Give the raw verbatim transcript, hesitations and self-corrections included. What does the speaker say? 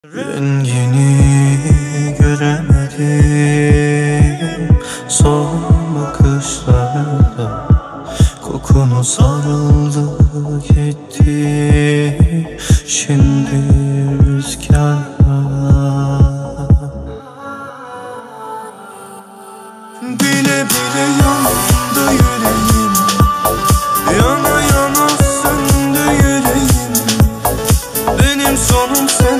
Rengini göremedim son bakışlarda, kokunu sarıldı gitti şimdi rüzgarlar. Bile bile yandı yüreğim, yana yana söndü yüreğim. Benim sonum sen